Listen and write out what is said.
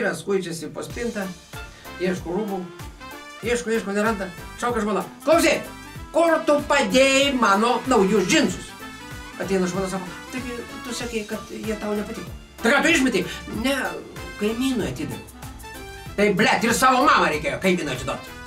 Vyras kuičiasi po spintą, ieško rūbų, ieško, neranda. Šaukia žmona. Klausy, kur tu padėjai mano naujus džinsus? Ateina žmona, sako, taigi tu sakei, kad jie tau nepatiko. Tai ką tu išmetei? Ne, kaimynui atidaviau. Tai, blet, ir savo mamą reikėjo kaimynui atiduoti.